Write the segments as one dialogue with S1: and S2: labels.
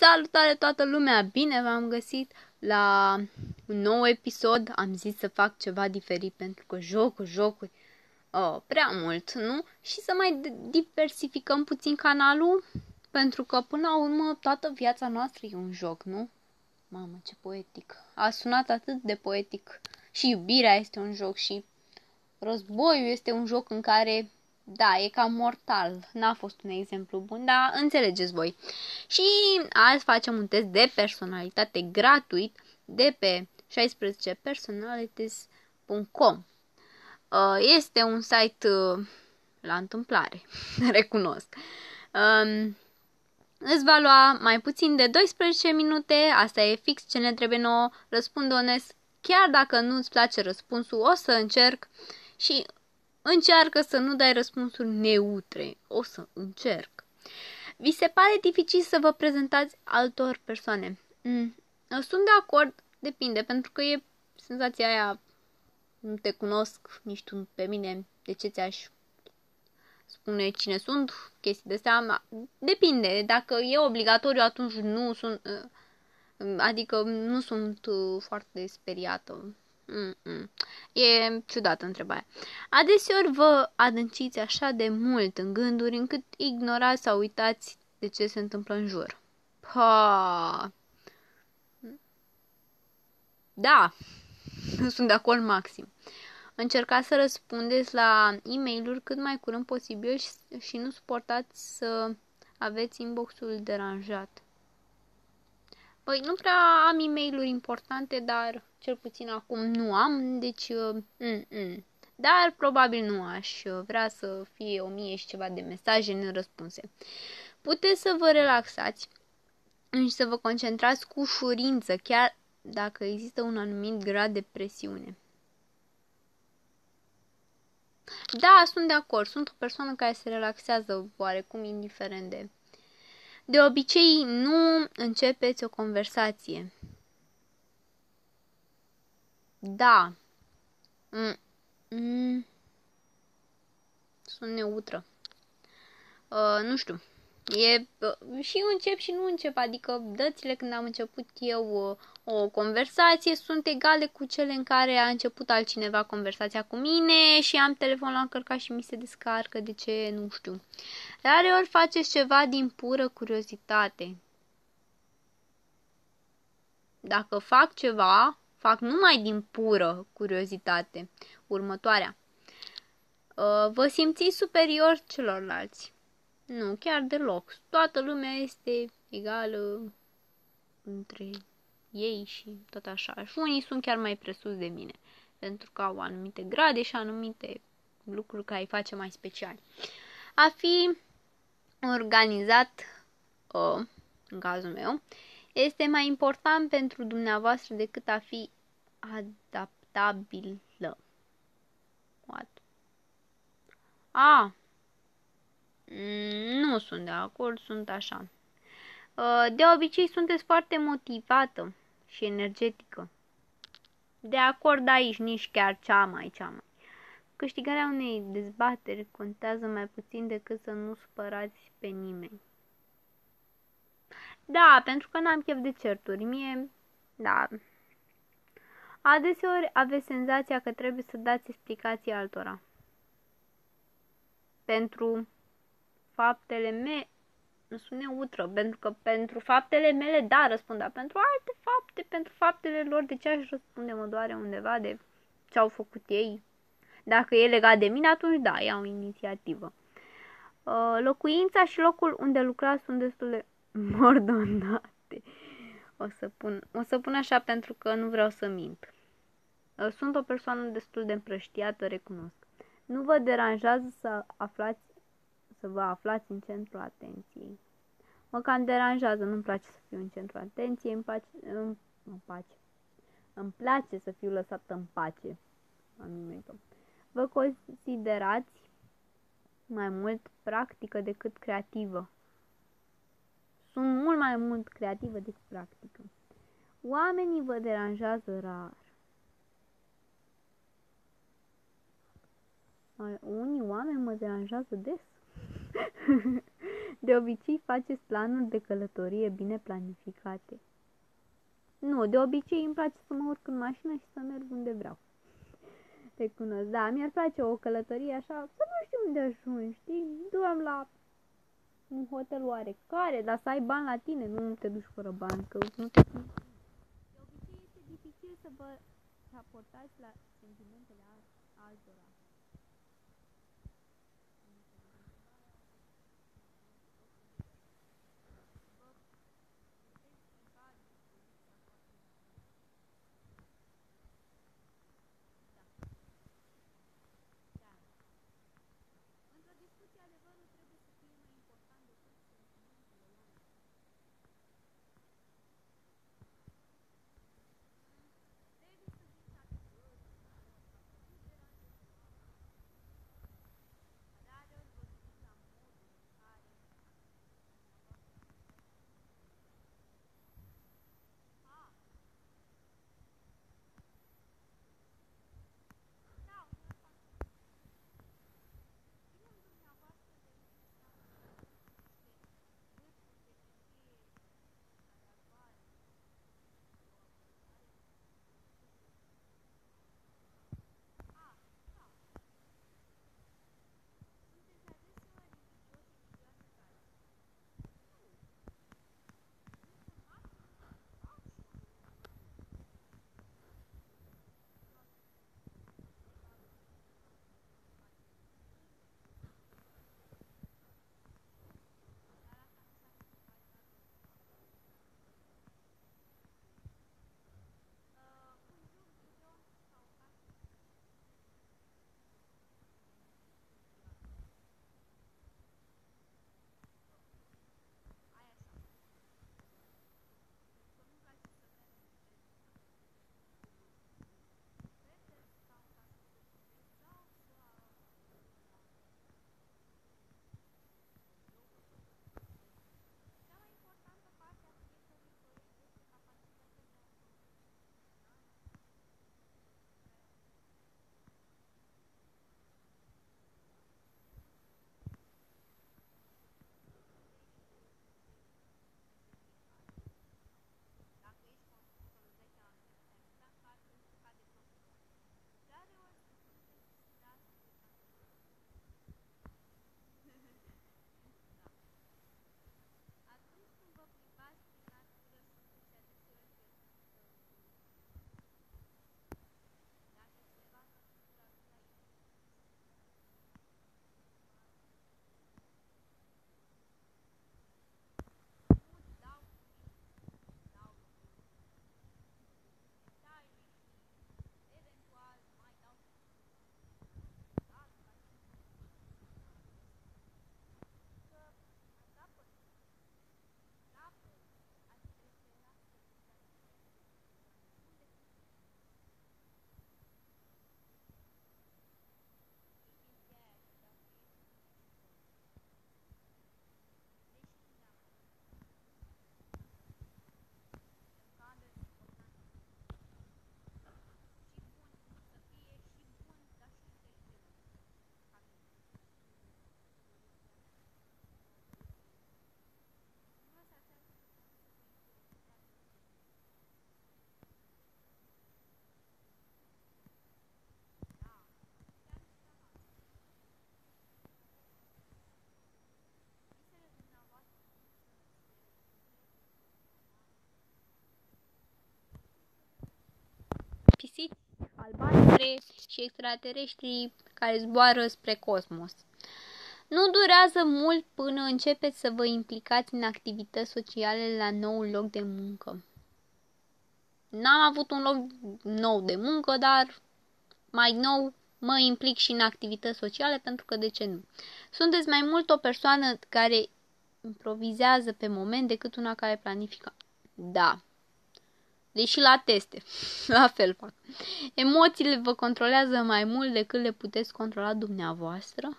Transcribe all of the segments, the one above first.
S1: Salutare toată lumea! Bine v-am găsit la un nou episod. Am zis să fac ceva diferit pentru că jocuri prea mult, nu? Și să mai diversificăm puțin canalul, pentru că până la urmă toată viața noastră e un joc, nu? Mamă, ce poetic! A sunat atât de poetic. Și iubirea este un joc și războiul este un joc în care, da, e cam mortal. N-a fost un exemplu bun, dar înțelegeți voi. Și azi facem un test de personalitate gratuit de pe 16personalities.com. Este un site la întâmplare, recunosc. Îți va lua mai puțin de 12 minute, asta e fix ce ne trebuie nouă, răspund onest. Chiar dacă nu îți place răspunsul, o să încerc și încearcă să nu dai răspunsuri neutre. O să încerc. Vi se pare dificil să vă prezentați altor persoane? Sunt de acord, depinde, pentru că e senzația aia, nu te cunosc nici tu pe mine, de ce ți-aș spune cine sunt, chestii de astea. Depinde, dacă e obligatoriu, atunci nu sunt, adică nu sunt foarte speriată. E ciudată întrebarea. Adeseori vă adânciți așa de mult în gânduri încât ignorați sau uitați de ce se întâmplă în jur. Da, sunt de acord maxim. Încercați să răspundeți la e-mail-uri cât mai curând posibil și nu suportați să aveți inbox-ul deranjat. Păi nu prea am e-mail-uri importante, dar cel puțin acum nu am, deci dar probabil nu aș vrea să fie 1000 și ceva de mesaje nerăspunse. Puteți să vă relaxați și să vă concentrați cu ușurință, chiar dacă există un anumit grad de presiune. Da, sunt de acord, sunt o persoană care se relaxează oarecum indiferent de... De obicei, nu începeți o conversație. Da. Sunt neutră. Nu știu. Și încep și nu încep, adică dățile când am început eu o conversație sunt egale cu cele în care a început altcineva conversația cu mine și am telefonul la încărcat și mi se descarcă, de ce, nu știu. Rareori faceți ceva din pură curiozitate. Dacă fac ceva, fac numai din pură curiozitate. Următoarea. Vă simțiți superior celorlalți? Nu, chiar deloc. Toată lumea este egală între ei și tot așa. Și unii sunt chiar mai presus de mine, pentru că au anumite grade și anumite lucruri care îi face mai speciali. A fi organizat, în cazul meu, este mai important pentru dumneavoastră decât a fi adaptabilă. What? Nu sunt de acord, sunt așa. De obicei sunteți foarte motivată și energetică. De acord aici, nici chiar cea mai. Câștigarea unei dezbateri contează mai puțin decât să nu supărați pe nimeni. Da, pentru că n-am chef de certuri. Da. Adeseori aveți senzația că trebuie să dați explicații altora. Pentru faptele mele, nu sunt neutră, pentru că pentru faptele mele, da, răspund, dar pentru alte fapte, pentru faptele lor, de ce aș răspunde, mă doare undeva de ce au făcut ei. Dacă e legat de mine, atunci da, iau inițiativă. Locuința și locul unde lucrați sunt destul de mordonate. O să pun așa pentru că nu vreau să mint. Sunt o persoană destul de împrăștiată, recunosc. Nu vă deranjează să vă aflați în centrul atenției. Mă cam deranjează, nu-mi place să fiu în centrul atenției, îmi place să fiu lăsată în pace. Vă considerați mai mult practică decât creativă. Sunt mult mai mult creativă decât practică. Oamenii vă deranjează rar. Unii oameni mă deranjează des. De obicei faceți planuri de călătorie bine planificate. Nu, de obicei îmi place să mă urc în mașină și să merg unde vreau. Recunosc, da, mi-ar place o călătorie așa, să nu știu unde ajungi, știi? Doar la un hotel oarecare, dar să ai bani la tine, nu te duci fără bani, că nu te... De obicei este dificil să vă raportați la sentimentele altora. Într-o discuție, adevărul trebuie să fie mai important decât sentimentele oamenilor. Trebuie să zici adevărul, dacă nu deranjează oamenii. Rareori vă gândiți la modul în care pisici albastre și extraterestri care zboară spre cosmos. Nu durează mult până începeți să vă implicați în activități sociale la noul loc de muncă. N-am avut un loc nou de muncă, dar mai nou mă implic și în activități sociale pentru că de ce nu? Sunteți mai mult o persoană care improvizează pe moment decât una care planifică. Da. Deși la teste, la fel fac. Emoțiile vă controlează mai mult decât le puteți controla dumneavoastră.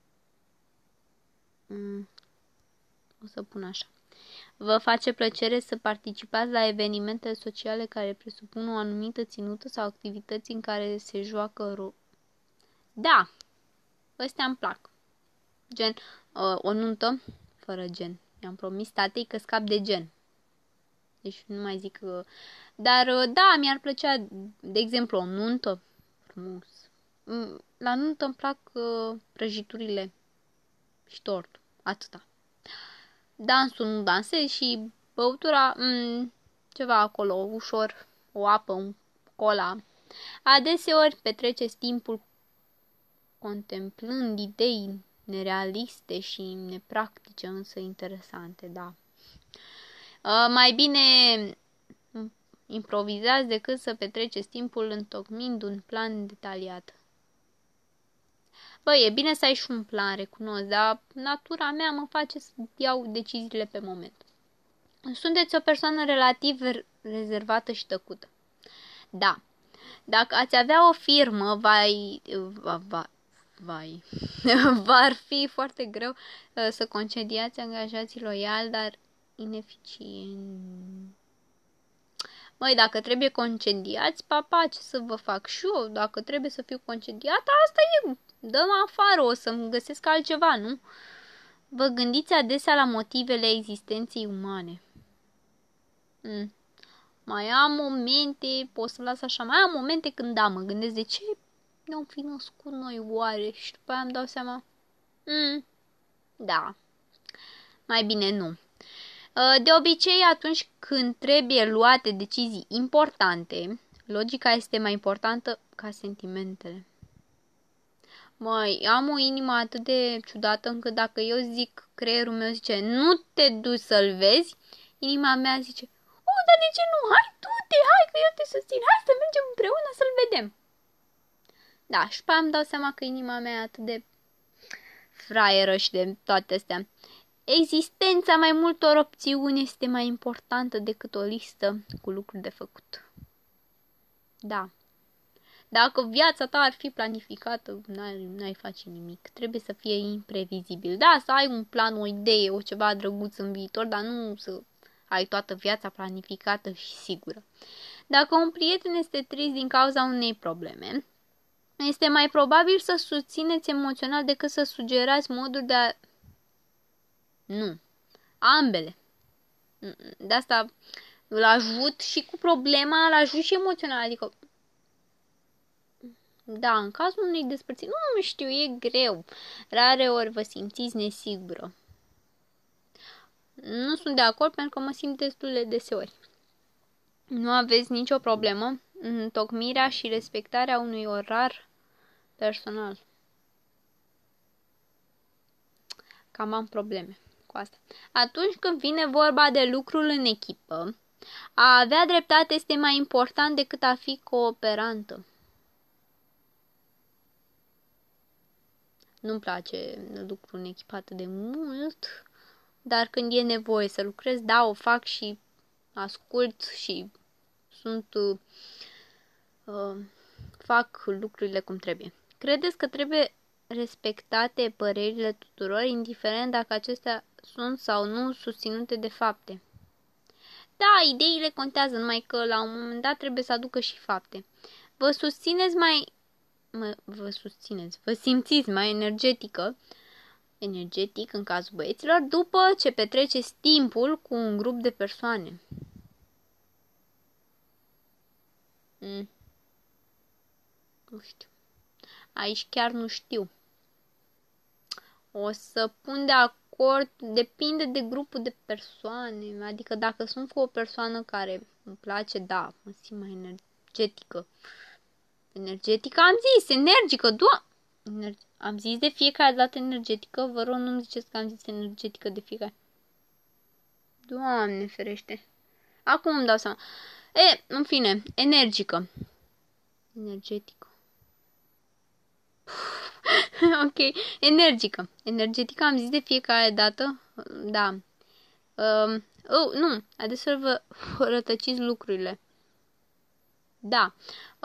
S1: O să pun așa. Vă face plăcere să participați la evenimente sociale care presupun o anumită ținută sau activități în care se joacă rol. Da, ăstea îmi plac. Gen o nuntă, fără gen. Mi-am promis tatei că scap de gen. Deci nu mai zic că... Dar da, mi-ar plăcea, de exemplu, o nuntă. Frumos. La nuntă îmi plac prăjiturile și tort. Atâta. Dansul nu dansez și băutura, ceva acolo, ușor, o apă, un cola. Adeseori petreceți timpul contemplând idei nerealiste și nepractice, însă interesante, da. Mai bine improvizați decât să petreceți timpul întocmind un plan detaliat. Băi, e bine să ai și un plan, recunosc, dar natura mea mă face să iau deciziile pe moment. Sunteți o persoană relativ rezervată și tăcută. Da. Dacă ați avea o firmă, v-ar fi foarte greu să concediați angajații loiali, dar ineficient. Măi, dacă trebuie concediați, papa, ce să vă fac și eu? Dacă trebuie să fiu concediată, asta e, dă-mă afară, o să-mi găsesc altceva, nu? Vă gândiți adesea la motivele existenței umane. Mai am momente, pot să las așa, mai am momente când da, mă gândesc de ce ne-am fi născut noi oare și după aia îmi dau seama, da, mai bine nu. De obicei, atunci când trebuie luate decizii importante, logica este mai importantă ca sentimentele. Măi, am o inimă atât de ciudată încât dacă eu zic, creierul meu zice, nu te duci să-l vezi, inima mea zice, dar de ce nu? Hai du-te, hai că eu te susțin, hai să mergem împreună să-l vedem. Da, și pe aia îmi dau seama că inima mea e atât de fraieră și de toate astea. Existența mai multor opțiuni este mai importantă decât o listă cu lucruri de făcut. Da. Dacă viața ta ar fi planificată, n-ai face nimic. Trebuie să fie imprevizibil. Da, să ai un plan, o idee, o ceva drăguț în viitor, dar nu să ai toată viața planificată și sigură. Dacă un prieten este trist din cauza unei probleme, este mai probabil să susțineți emoțional decât să sugerați moduri de a... Nu. Ambele. De asta îl ajut și cu problema, îl ajut și emoțional. Adică, da, în cazul unei despărțiri, nu știu, e greu. Rare ori vă simțiți nesigură. Nu sunt de acord pentru că mă simt destul de deseori. Nu aveți nicio problemă în întocmirea și respectarea unui orar personal. Cam am probleme cu asta. Atunci când vine vorba de lucrul în echipă, a avea dreptate este mai important decât a fi cooperantă. Nu-mi place lucrul în echipă atât de mult, dar când e nevoie să lucrez, da, o fac și ascult și fac lucrurile cum trebuie. Credeți că trebuie respectate părerile tuturor, indiferent dacă acestea sunt sau nu susținute de fapte? Da, ideile contează, numai că la un moment dat trebuie să aducă și fapte. Vă simțiți mai energetic în cazul băieților, după ce petreceți timpul cu un grup de persoane. Nu știu. Aici chiar nu știu. O să pun de acord, depinde de grupul de persoane. Adică dacă sunt cu o persoană care îmi place, da, mă simt mai energetică. Energetică am zis, energică, am zis de fiecare dată energetică, vă rog nu-mi ziceți că am zis energetică de fiecare. Doamne ferește. Acum îmi dau seama. În fine, energică. Energetică. Ok, energică. Energetică am zis de fiecare dată. Da. Nu, adeseori vă rătăciți lucrurile. Da.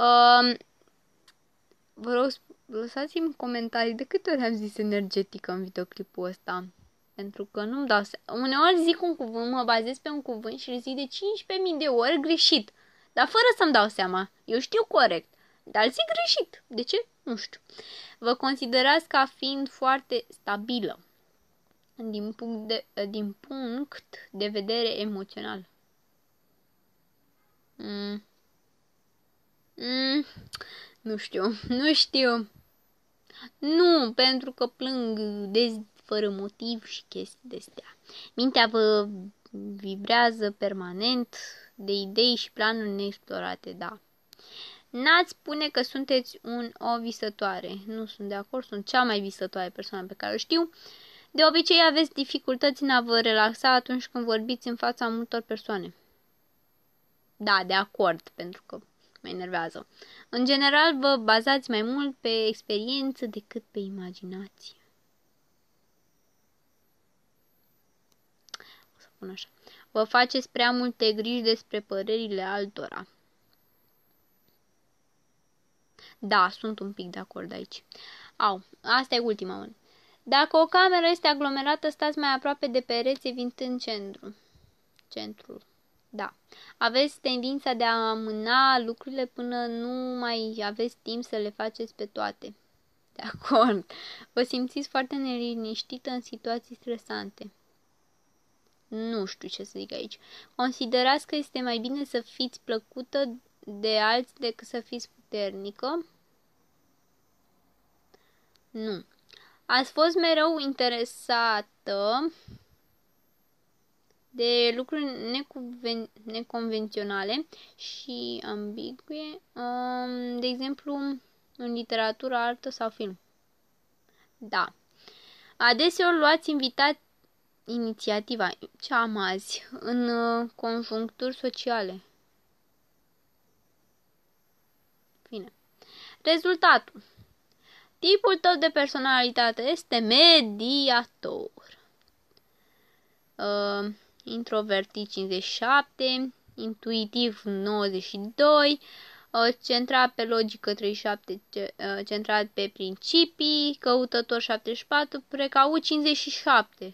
S1: Vă rog, lăsați-mi comentarii de câte ori am zis energetică în videoclipul ăsta. Pentru că nu-mi dau seama. Uneori zic un cuvânt, mă bazez pe un cuvânt și îl zic de 15.000 de ori greșit. Dar fără să-mi dau seama. Eu știu corect. Dar îl zic greșit. De ce? Nu știu. Vă considerați ca fiind foarte stabilă. din punct de vedere emoțional. Nu știu. Nu, pentru că plâng fără motiv și chestii de-astea. Mintea vă vibrează permanent de idei și planuri neexplorate, da. N-ați spune că sunteți o visătoare. Nu sunt de acord, sunt cea mai visătoare persoană pe care o știu. De obicei aveți dificultăți în a vă relaxa atunci când vorbiți în fața multor persoane. Da, de acord, pentru că mă enervează. În general, vă bazați mai mult pe experiență decât pe imaginație. O să pun așa. Vă faceți prea multe griji despre părerile altora. Da, sunt un pic de acord aici. Asta e ultima mână. Dacă o cameră este aglomerată, stați mai aproape de pereți, evitând centrul. Da. Aveți tendința de a amâna lucrurile până nu mai aveți timp să le faceți pe toate. De acord. Vă simțiți foarte neliniștită în situații stresante. Nu știu ce să zic aici. Considerați că este mai bine să fiți plăcută de alții decât să fiți puternică? Nu. Ați fost mereu interesată de lucruri neconvenționale și ambigue, de exemplu, în literatură, artă sau film. Da. Adeseori luați inițiativa, ce am azi, în conjuncturi sociale. Bine. Rezultatul. Tipul tău de personalitate este mediator. Introvertit 57, intuitiv 92, centrat pe logică 37, centrat pe principii, căutător 74, precaut 57.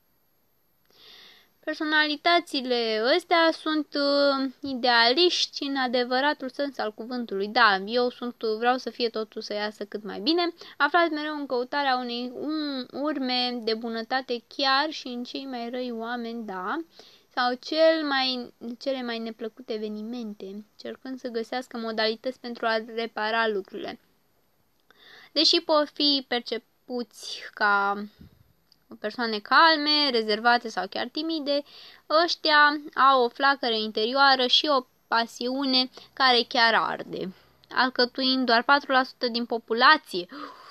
S1: Personalitățile astea sunt idealiști în adevăratul sens al cuvântului. Da, vreau să fie totul să iasă cât mai bine. Aflați mereu în căutarea unei urme de bunătate chiar și în cei mai răi oameni, da, sau cele mai neplăcute evenimente, cercând să găsească modalități pentru a repara lucrurile. Deși pot fi percepuți ca persoane calme, rezervate sau chiar timide, ăștia au o flacără interioară și o pasiune care chiar arde, alcătuind doar 4% din populație.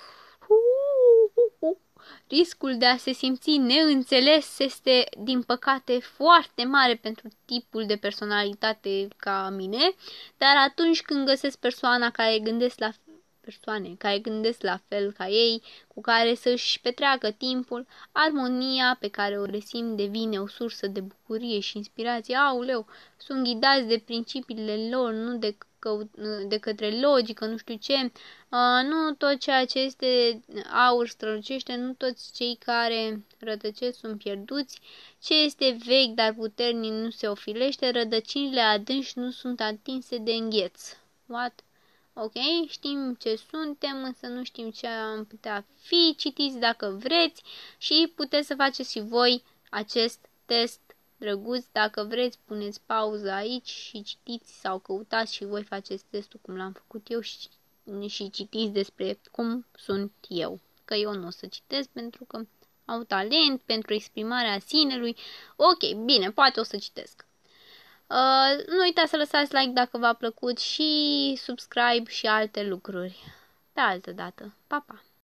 S1: Riscul de a se simți neînțeles este, din păcate, foarte mare pentru tipul de personalitate ca mine, dar atunci când găsesc persoane care gândesc la fel ca ei, cu care să-și petreacă timpul, armonia pe care o resimt devine o sursă de bucurie și inspirație. Auleu, sunt ghidați de principiile lor, nu de către logică, nu știu ce. Nu tot ceea ce este aur strălucește, nu toți cei care rătăcesc sunt pierduți. Ce este vechi, dar puternic nu se ofilește, rădăcinile adânci nu sunt atinse de îngheț. What? Ok, știm ce suntem, însă nu știm ce am putea fi. Citiți dacă vreți și puteți să faceți și voi acest test drăguț. Dacă vreți, puneți pauză aici și citiți sau căutați și voi faceți testul cum l-am făcut eu și citiți despre cum sunt eu. Că eu nu o să citesc pentru că au talent pentru exprimarea sinelui. Ok, bine, poate o să citesc. Nu uitați să lăsați like dacă v-a plăcut și subscribe și alte lucruri. Pe altă dată. Pa, pa!